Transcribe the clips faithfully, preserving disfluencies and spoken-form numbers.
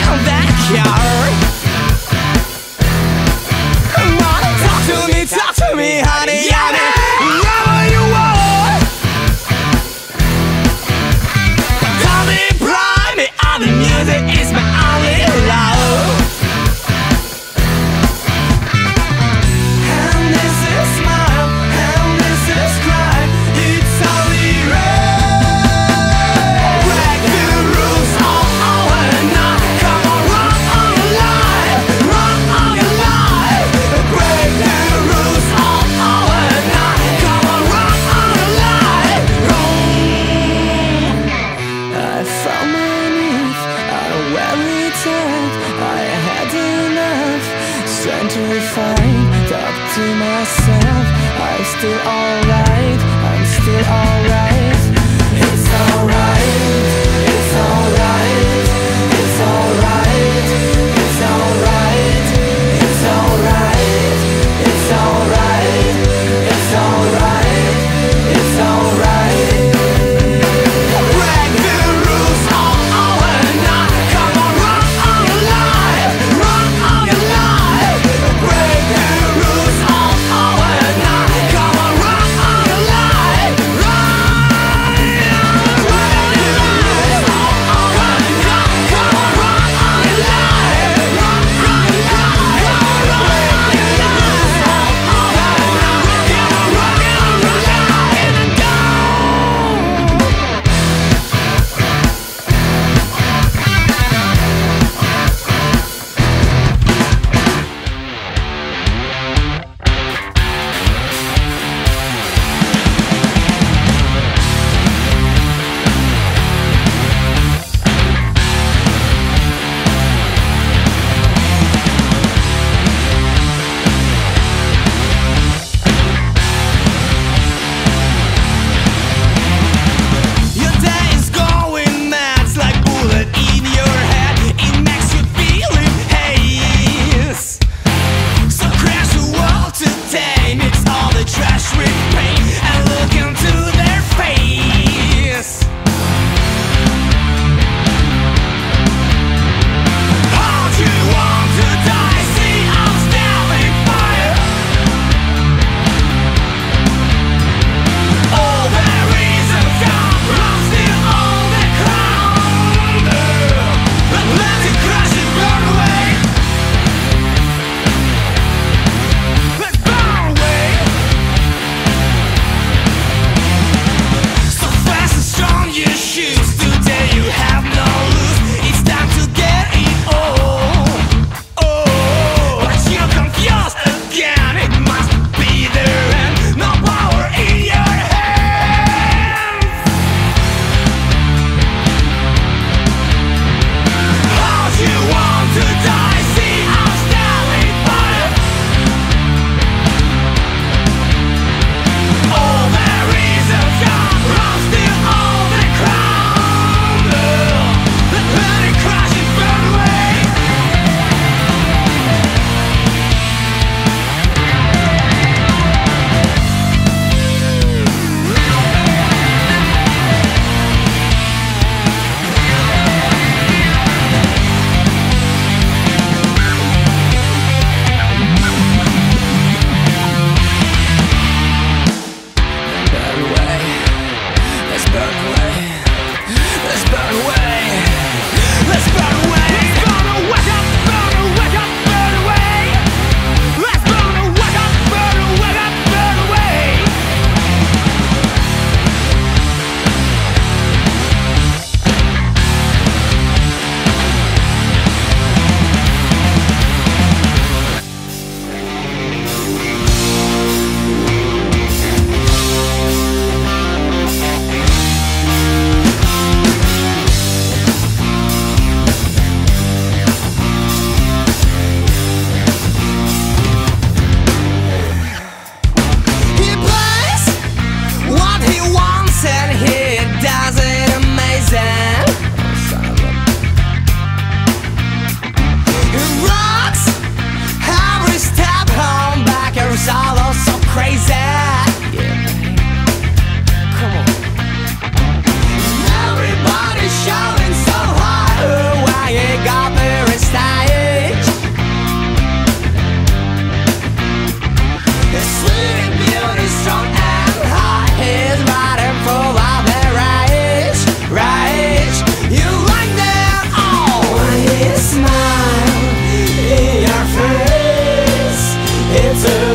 in that car. Come on, talk to me, talk to me, honey, honey, whatever you want. Tell me, blind me, all the music is my only love. And this is smile, and this is cry, it's only right. Break the rules all over night. Come on, run on your life, run on your life. Break the rules all over night. Come on, run on your life. I found my knees out of where we talked. I had enough strength to find. Talk to myself, I'm still alright, I'm still alright. It's alright, it's alright, it's alright, it's alright, it's alright, it's alright, it's alright, it's alright. Break the rules all over night. Come on, run on your life, run on your life. Break the rules all over night. Come on, run on your life, run, run on your life, all over night.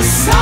so